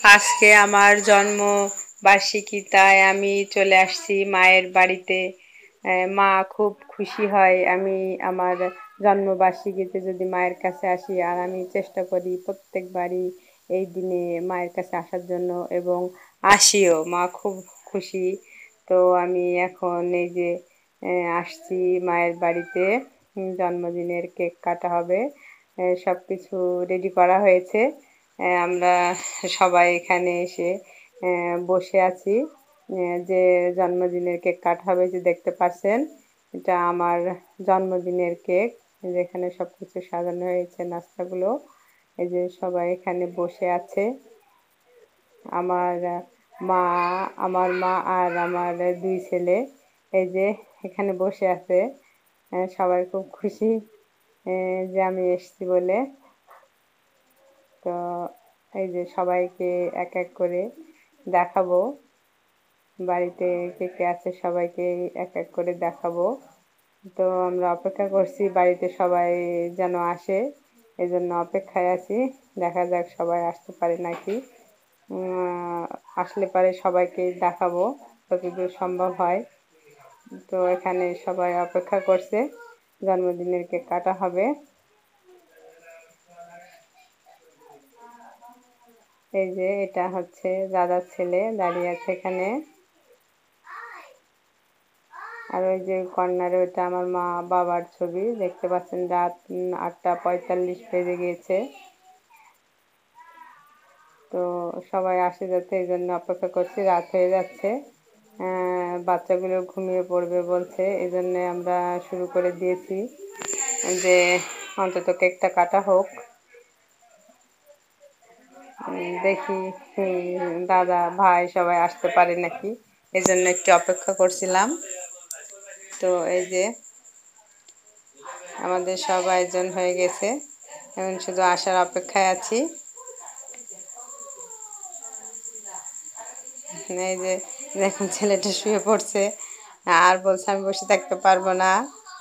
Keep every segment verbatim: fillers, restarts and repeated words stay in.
আজকে আমার জন্ম বার্ষিকী, তাই আমি চলে আসছি মায়ের বাড়িতে। আহ, মা খুব খুশি হয় আমি আমার জন্মবার্ষিকীতে যদি মায়ের কাছে আসি, আর আমি চেষ্টা করি প্রত্যেকবারই এই দিনে মায়ের কাছে আসার জন্য, এবং আসিও। মা খুব খুশি। তো আমি এখন এই যে আহ, আসছি মায়ের বাড়িতে। উম, জন্মদিনের কেক কাটা হবে, সব কিছু রেডি করা হয়েছে। আহ, আমরা সবাই এখানে এসে আহ, বসে আছি। আহ, যে জন্মদিনের কেক কাটা হবে, যে দেখতে পাচ্ছেন, এটা আমার জন্মদিনের কেক। যেখানে সব কিছু সাজানো হয়েছে, নাস্তাগুলো। এই যে সবাই এখানে বসে আছে। আমার আহ, মা আমার মা আর আমার দুই ছেলে এই যে এখানে বসে আছে। আহ, সবাই খুব খুশি আহ, যে আমি এসেছি বলে। তো এই যে সবাইকে এক এক করে দেখাবো, বাড়িতে কে কে আছে সবাইকে এক এক করে দেখাবো। তো আমরা অপেক্ষা করছি বাড়িতে সবাই যেন আসে, এই জন্য অপেক্ষায় আছি। দেখা যাক সবাই আসতে পারে নাকি। উম, আসলে পারে সবাইকে দেখাবো যতদূর সম্ভব হয়। তো এখানে সবাই অপেক্ষা করছে, জন্মদিনের কেক কাটা হবে। এই যে এটা হচ্ছে দাদার ছেলে দাঁড়িয়ে আছে এখানে। আর ওই যে কর্নারে ওইটা আমার মা বাবার ছবি, দেখতে পাচ্ছেন। রাত উম, আটটা পঁয়তাল্লিশ বেজে গিয়েছে। তো সবাই আসে যাতে, এই জন্য অপেক্ষা করছি, রাত হয়ে যাচ্ছে। আহ, বাচ্চাগুলো ঘুমিয়ে পড়বে বলছে, এই জন্য আমরা শুরু করে দিয়েছি যে অন্তত কেকটা কাটা হোক। উম, দেখি উম, দাদা ভাই সবাই আসতে পারে নাকি, এই জন্য একটু অপেক্ষা করছিলাম। তো এই যে আমাদের সব আয়োজন হয়ে গেছে, এখন শুধু আসার অপেক্ষায় আছি। এই যে দেখুন, ছেলেটা শুয়ে পড়ছে আর বলছে আমি বসে থাকতে পারবো না।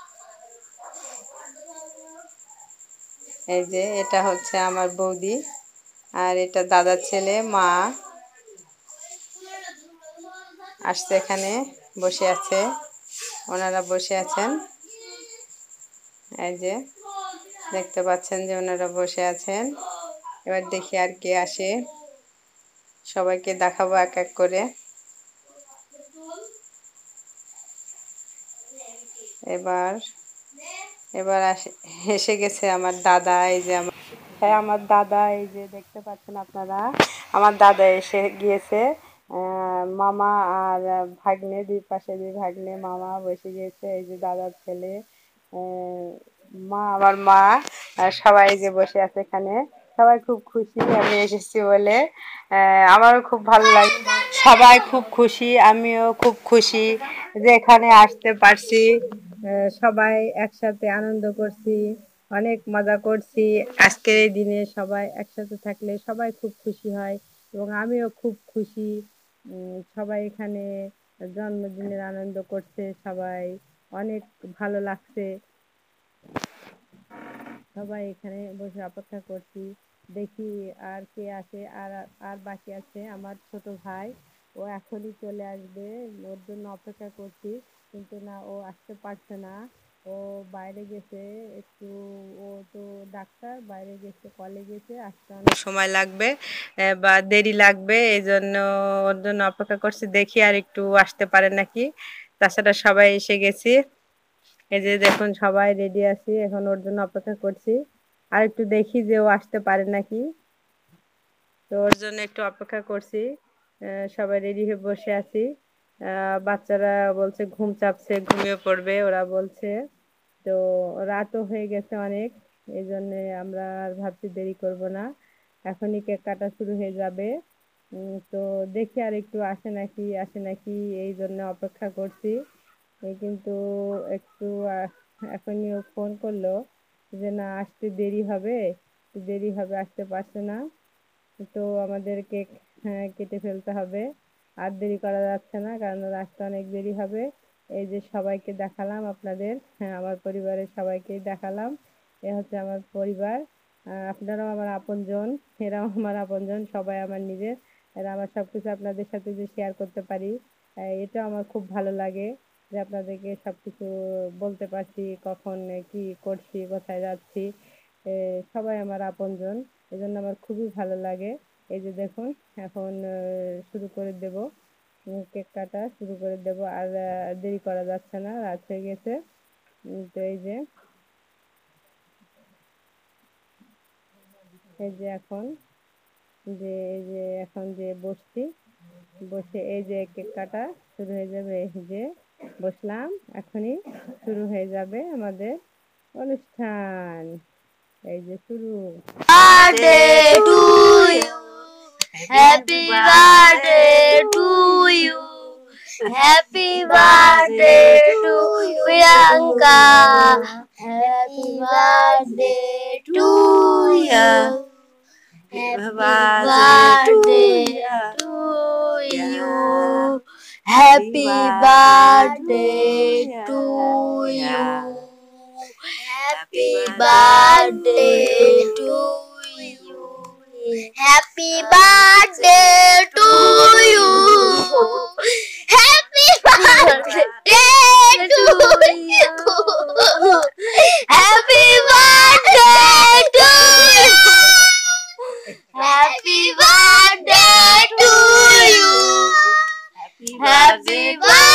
এই যে এটা হচ্ছে আমার বৌদি, আর এটা দাদার ছেলে। মা আসছে, এখানে বসে আছে, ওনারা বসে আছেন। এই যে দেখতে পাচ্ছেন যে ওনারা বসে আছেন। এবার দেখি আর কে আসে, সবাইকে দেখাবো এক এক করে। এবার এবার আসে এসে গেছে আমার দাদা। এই যে আমার, হ্যাঁ আমার দাদা, এই যে দেখতে পাচ্ছেন আপনারা, আমার দাদা এসে গিয়েছে। আহ, মামা আর ভাগ্নে, দুই পাশে দুই ভাগ্নে, মামা বসে গিয়েছে। এই যে দাদার ছেলে, আহ, মা আমার মা, আর সবাই যে বসে আছে এখানে। সবাই খুব খুশি আমি এসেছি বলে। আহ, আমারও খুব ভালো লাগে, সবাই খুব খুশি, আমিও খুব খুশি যে এখানে আসতে পারছি। আহ, সবাই একসাথে আনন্দ করছি, অনেক মজা করছি। আজকের এই দিনে সবাই একসাথে থাকলে সবাই খুব খুশি হয়, এবং আমিও খুব খুশি। উম, সবাই এখানে জন্মদিনের আনন্দ করছে, সবাই অনেক ভালো লাগছে। সবাই এখানে বসে অপেক্ষা করছি, দেখি আর কে আসে। আর আর বাকি আছে আমার ছোট ভাই, ও এখনই চলে আসবে, ওর জন্য অপেক্ষা করছি। কিন্তু না, ও আসতে পারছে না, ও বাইরে গেছে একটু। ও তো ডাক্তার, বাইরে গেছে, কলে গেছে, আসতে অনেক সময় লাগবে আহ, বা দেরি লাগবে, এই জন্য ওর জন্য অপেক্ষা করছি, দেখি আর একটু আসতে পারে নাকি। তাছাড়া সবাই এসে গেছি। এই যে দেখুন সবাই রেডি আছি, এখন ওর জন্য অপেক্ষা করছি। আর একটু দেখি যে ও আসতে পারে নাকি, তো ওর জন্য একটু অপেক্ষা করছি। আহ, সবাই রেডি হয়ে বসে আছি। আহ, বাচ্চারা বলছে ঘুম চাপছে, ঘুমিয়ে পড়বে ওরা বলছে। তো রাতও হয়ে গেছে অনেক, এই জন্যে আমরা আর ভাবছি দেরি করব না, এখনই কেক কাটা শুরু হয়ে যাবে। উম, তো দেখি আর একটু আসে নাকি আসে নাকি এই জন্য অপেক্ষা করছি। এই কিন্তু একটু আহ, এখনই ও ফোন করলো যে না, আসতে দেরি হবে, দেরি হবে, আসতে পারছে না। তো আমাদের কেক হ্যাঁ, কেটে ফেলতে হবে, আর দেরি করা যাচ্ছে না, কারণ রাস্তা অনেক দেরি হবে। এই যে সবাইকে দেখালাম আপনাদের, হ্যাঁ আমার পরিবারের সবাইকেই দেখালাম। এ হচ্ছে আমার পরিবার। আহ, আপনারাও আমার আপনজন, এরাও আমার আপনজন, সবাই আমার নিজের। আর আমার সবকিছু আপনাদের সাথে যে শেয়ার করতে পারি, এটা আমার খুব ভালো লাগে যে আপনাদেরকে সবকিছু বলতে পারছি, কখন কি করছি, কোথায় যাচ্ছি। সবাই আমার আপনজন, এই জন্য আমার খুবই ভালো লাগে। এই যে দেখুন, এখন শুরু করে দেব, কেক কাটা শুরু করে দেব। আর দেরি করা যাচ্ছে না, রাত হয়ে গেছে। তো এই যে এই যে এখন যে এই যে এখন যে বসছি, বসে এই যে কেক কাটা শুরু হয়ে যাবে। এই যে বসলাম, এখনই শুরু হয়ে যাবে আমাদের অনুষ্ঠান। এই যে শুরু। Birthday to you. Happy birthday to you. Happy birthday to Priyanka. Happy birthday to you. Happy birthday to you. Happy birthday to you. Happy birthday to you. Happy birthday to you. Happy birthday to you. Happy birthday to you. Happy birthday to you. Happy birthday.